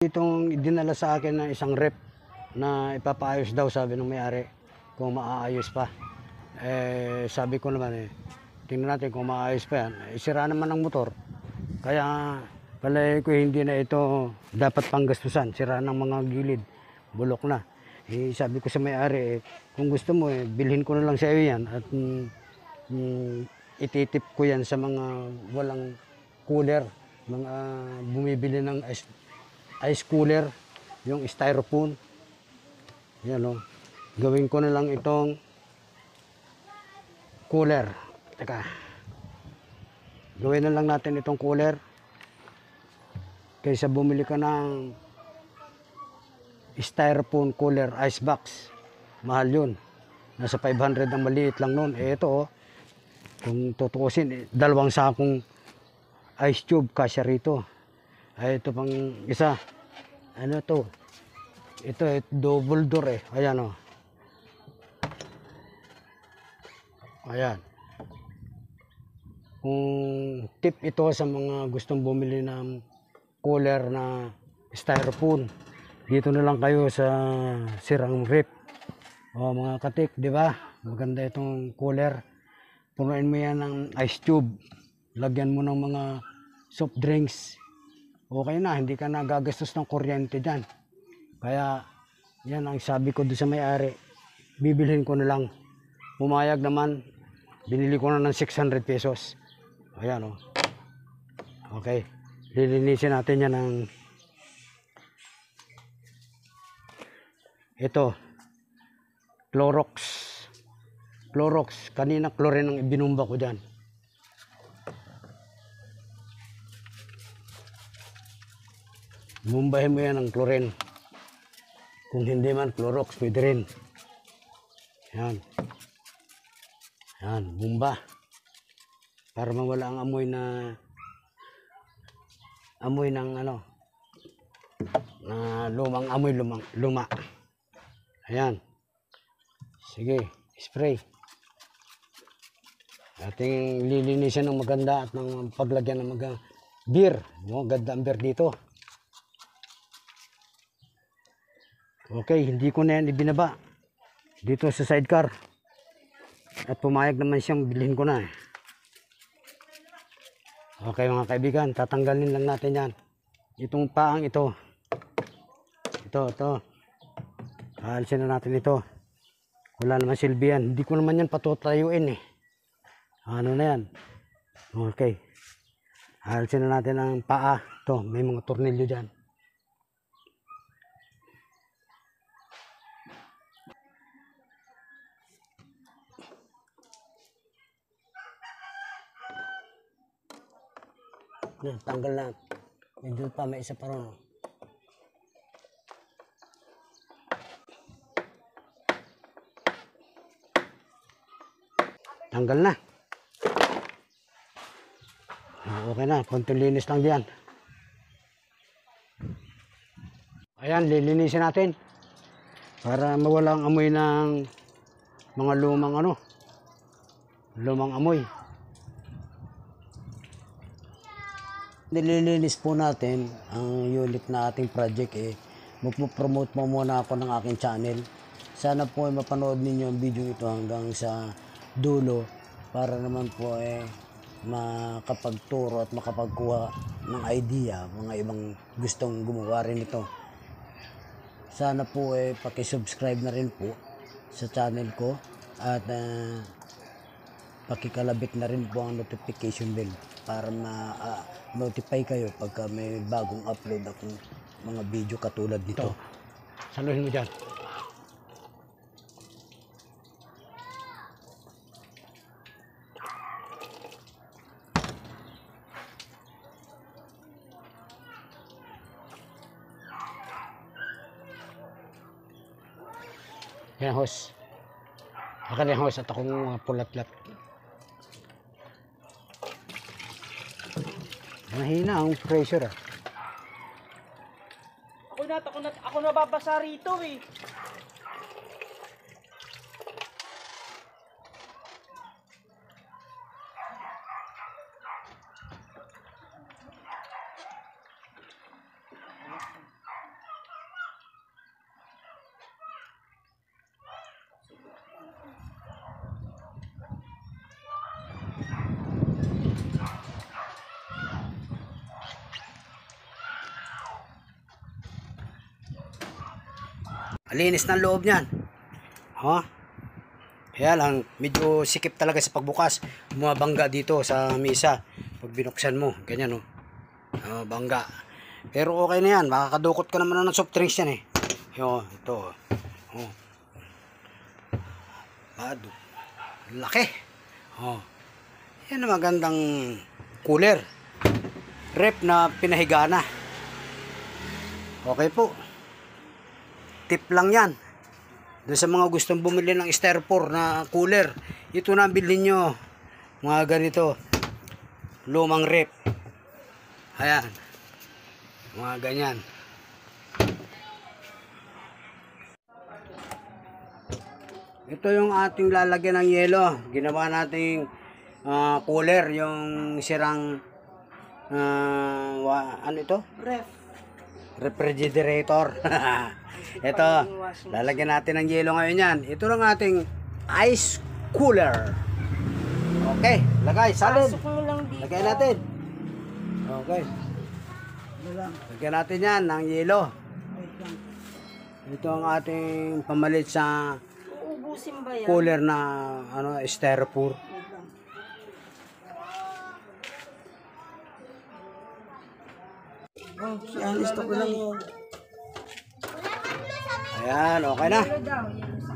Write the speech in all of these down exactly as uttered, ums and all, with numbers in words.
Itong dinala sa akin ng isang rep na ipapaayos daw, sabi ng may-ari, kung maaayos pa. Eh, sabi ko naman eh, tingnan natin kung maayos pa yan. Eh, sira naman ang motor. Kaya palagi ko hindi na ito dapat panggastusan. Sira ng mga gilid. Bulok na. Eh, sabi ko sa may-ari, eh, kung gusto mo, eh, bilhin ko na lang sa iyo yan. At mm, mm, ititip ko yan sa mga walang cooler. Mga bumibili ng ice, ice cooler. Yung styrofoam. Yan o. Gawin ko na lang itong cooler. Teka. Gawin na lang natin itong cooler. Kaysa bumili ka ng styrofoam cooler ice box. Mahal yun. Nasa five hundred ang maliit lang nun. Eh ito oh. Kung tutukusin, eh, dalawang sakong ice tube kasya rito. Ay ito pang isa. Ano to? Ito eh, double door eh. Ayan oh. Ayan. Kung tip ito sa mga gustong bumili ng cooler na styrofoam, dito na lang kayo sa Sirang Rep. O mga katik, di ba? Maganda itong cooler. Punuin mo yan ng ice tube. Lagyan mo ng mga soft drinks. Okay na, hindi ka nagagastos ng kuryente dyan. Kaya, yan ang sabi ko doon sa may-ari. Bibilhin ko na lang. Pumayag naman, binili ko na ng six hundred pesos. Ayan o. Oh. Okay. Lilinisin natin yan ng ito. Clorox. Clorox. Kanina chlorine ang ibinumba ko dyan. Bumbahin mo yan ng chlorine. Kung hindi man, Clorox, pwede rin. Yan. Yan, bumba. Para mawala ang amoy na amoy ng ano na lumang amoy lumang, luma. Ayan. Sige, spray. Ating lilinisan ng maganda at ng paglagyan ng mga beer. No, ganda ang beer dito. Okay, hindi ko na yan ibinaba dito sa sidecar. At pumayag naman siyang bilhin ko na. Okay mga kaibigan, tatanggalin lang natin yan. Itong paang ito. Ito, ito. Aalisin na natin ito. Wala naman silbi yan. Hindi ko naman yan patutayuin eh. Ano na yan. Okay. Aalisin na natin ang paa. Ito, may mga tornilyo dyan. Yan, tanggal na. Medyo pa, may isa pa ron. Tanggal na. Okay na, konting linis lang diyan. Ayan, lilinisin natin. Para mawala ang amoy ng mga lumang ano. Lumang amoy. Nililinis po natin ang unit na ating project eh. Magpo-promote mo muna ako ng aking channel. Sana po ay mapanood ninyo ang video ito hanggang sa dulo para naman po eh makapagturo at makapagkuha ng idea mga ibang gustong gumawa rin ito. Sana po eh paki-subscribe na rin po sa channel ko at uh, pakikalabit na rin po ang notification bell para ma-notify uh, kayo pagka may bagong upload akong mga video katulad nito. Saluhin mo dyan. Yan hose. Akan yung hose at akong mga pulat-lat. Mahina ang pressure ah. Ako na, ako na, ako nababasa rito eh. Malinis ng loob niyan. Ha? Kaya lang, medyo sikip talaga sa pagbukas. Bumabangga dito sa misa. Pag binuksan mo, ganyan oh. Oh, bangga. Pero okay na yan. Makakadukot ka naman ng soft drinks yan eh. Yo, ito. Oh. Bado. Laki. Oh. Yan ang magandang cooler. Rep na pinahiga na. Okay po. Tip lang yan. Doon sa mga gustong bumili ng styrofoam na cooler, ito na ang bilhin nyo. Mga ganito. Lumang rep. Ayan. Mga ganyan. Ito yung ating lalagyan ng yelo. Ginawa nating ah, cooler. Yung sirang ah, wa- ano ito? Ref. Refrigerator. Ito, lalagyan natin ng yelo ngayon yan. Ito lang ating ice cooler. Okay, lagay, salid. Pasok mo lang dito. Lagay natin. Okay. Lagyan natin yan ng yelo. Ito ang ating pamalit sa Uubusin ba yan? cooler na ano, styrofoam. Wait lang. Oh, yan, gusto ko lang yun. Ayan, okay na. Pero daw, yan sa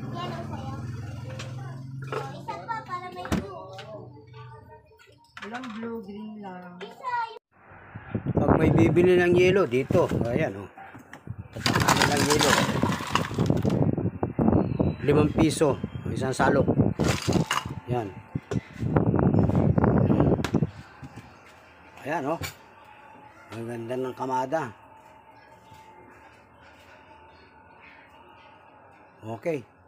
walang blue, green lang. Pag may bibili ng yelo dito, ayan oh. Ano ng yelo? Limang piso, isang salok. Yan. Ayan oh. Ang ganda ng kamada. Okay.